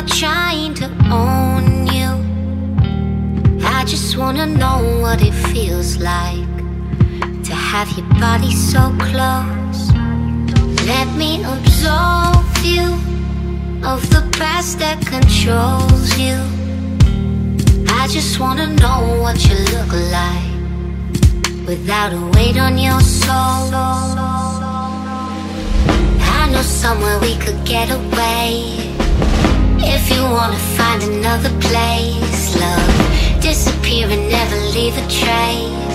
trying to own you. I just wanna know what it feels like to have your body so close. Let me absolve you of the past that controls you. I just wanna know what you look like without a weight on your soul. I know somewhere we could get away. If you wanna find another place, love, disappear and never leave a trace.